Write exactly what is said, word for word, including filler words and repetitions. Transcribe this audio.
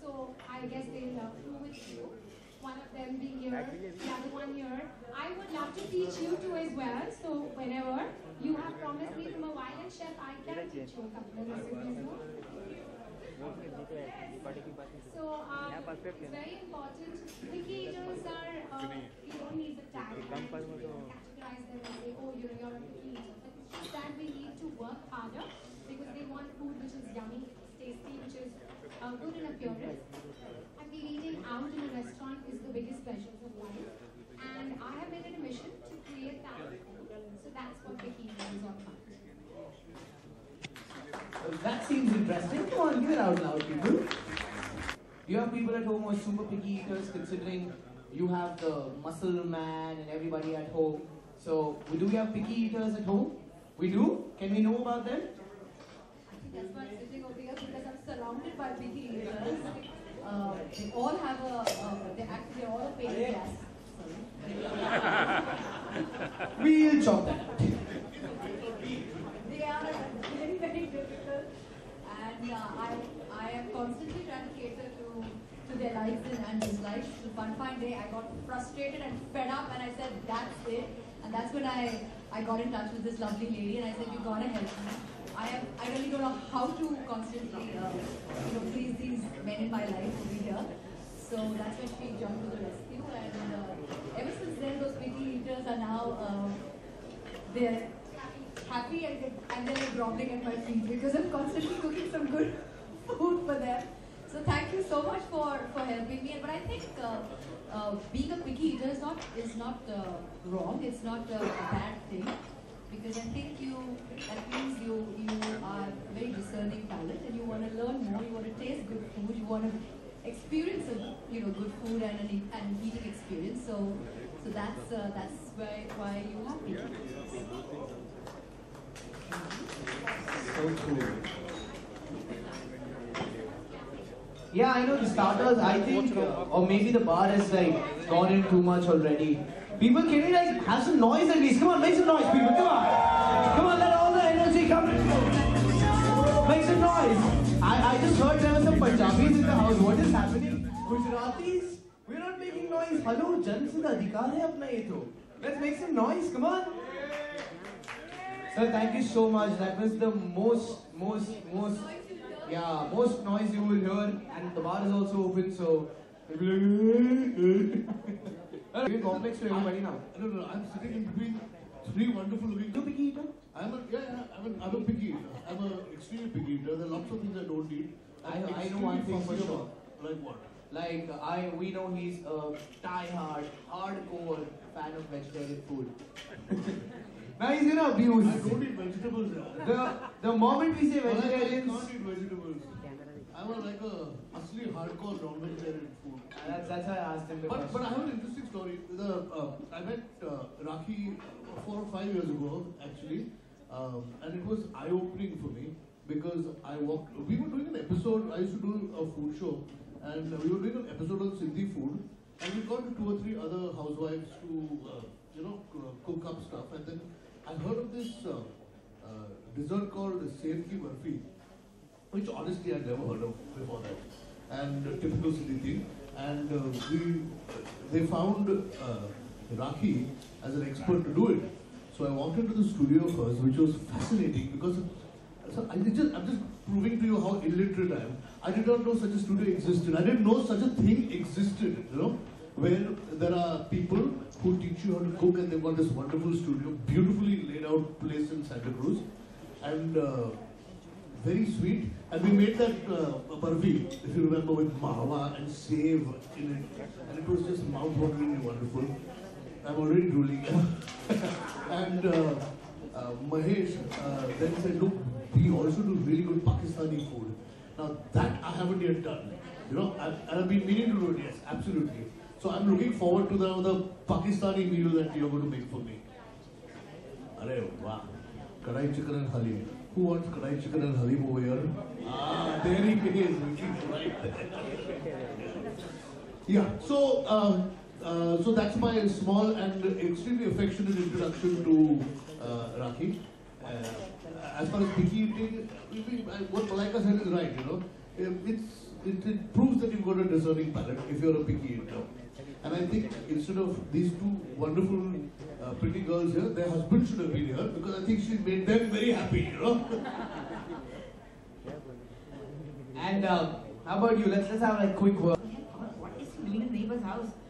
so I guess they love to with you. One of them being here, the other one here. I would love to teach you two as well. So whenever you have promised me from a while, and chef, I can teach you a couple of recipes. So um, it's very important. Picky eaters are, uh, you don't need the tag. You don't categorize them and say, oh, you know, you're a picky eater. But it's just that we need to work harder because they want food which is yummy, tasty, which is uh, good in appearance. I feel eating out in a restaurant is the biggest pleasure of life. And I have made it a mission to create that. So that's what picky eating is all about. Well, that seems interesting. Come on, give it out loud, people. You have people at home who are super picky eaters, considering you have the muscle man and everybody at home. So, do we have picky eaters at home? We do? Can we know about them? I think that's why I'm sitting over here, because I'm surrounded by picky eaters. Uh, they all have a, uh, they actually are all a pain in the ass. We'll chop that out. They are very, very difficult, and uh, I, I am constantly trying to cater to, to their likes and, and dislikes. So one fine day, I got frustrated and fed up, and I said, that's it. And that's when I, I got in touch with this lovely lady, and I said, you gotta help me. I am, I really don't know how to constantly, uh, you know, please these men in my life over here. So that's when she jumped to the rescue, and uh, ever since then, those picky eaters are now, uh, they're happy and, and then they're groveling at my feet because I'm constantly cooking some good food for them. So thank you so much for, for helping me. But I think uh, uh, being a picky eater is not, is not uh, wrong, it's not uh, a bad thing. Because I think you, that means you, you are a very discerning palate and you want to learn more, you want to taste good food, you want to experience a, you know, good food and an, an eating experience. So, so that's, uh, that's why, why you have picky eaters. So cool. Yeah, I know the starters, I think, uh, or maybe the bar has like gone in too much already. People, can you like have some noise at least? Come on, make some noise, people, come on. Come on, let all the energy come. Make some noise. I, I just heard there were some Punjabis in the house. What is happening? Gujaratis? We're not making noise. Hello, Jan se adhikar hai apna ye to. Let's make some noise, come on. Sir, thank you so much. That was the most, most, most, yeah, most noise you will hear. And the bar is also open, so it'll be like, giving complex to everybody now. No, no, I'm sitting in between three wonderful looking. You picky eater? I'm a, yeah, yeah, I'm, a, I'm a picky eater. I'm an extremely picky eater. There are lots of things I don't eat. I, I know one thing for sure. Like what? Like, I, we know he's a die-hard, hardcore fan of vegetarian food. Now he's gonna abuse. I don't eat vegetables. The, the moment we say vegetarians... I can't eat vegetables. I'm a, like a asli hardcore non-vegetarian food. That's, that's why I asked him. But, but I have an interesting story. The, uh, I met uh, Rakhi four or five years ago, actually. Um, and it was eye-opening for me because I walked... We were doing an episode, I used to do a food show. And we were doing an episode on Sindhi food. And we got two or three other housewives to, uh, you know, cook up stuff. And then I heard of this uh, uh, dessert called Sev Ki Barfi, which honestly I'd never heard of before that. And uh, typical Sindhi thing. And uh, we, they found uh, Rakhi as an expert to do it. So I walked into the studio first, which was fascinating because so I just, I'm just proving to you how illiterate I am. I did not know such a studio existed. I didn't know such a thing existed, you know, where there are people who teach you how to cook and they've got this wonderful studio, beautifully laid out place in Santa Cruz. And uh, very sweet. And we made that uh, barfi, if you remember, with mawa and save in it. And it was just mouth-wateringly wonderful. I'm already drooling. and uh, uh, Mahesh uh, then said, look, we also do really good Pakistani food. Now that I haven't yet done. You know, I've, I've been meaning to do it, yes, absolutely. So I'm looking forward to the, the Pakistani meal that you're going to make for me. Arey, wow. Kadai chicken and halim. Who wants kadai chicken and halim over here? Ah, there he is, which is right there. Yeah, so, uh, uh, so that's my small and extremely affectionate introduction to uh, Rakhi. Uh, as far as picky eating, what Malaika said is right, you know. It's it, it proves that you've got a discerning palate if you're a picky eater. And I think instead of these two wonderful, uh, pretty girls here, their husband should have been here because I think she made them very happy, you know. And uh, how about you? Let's let's have like quick word. What is he doing in the neighbor's house?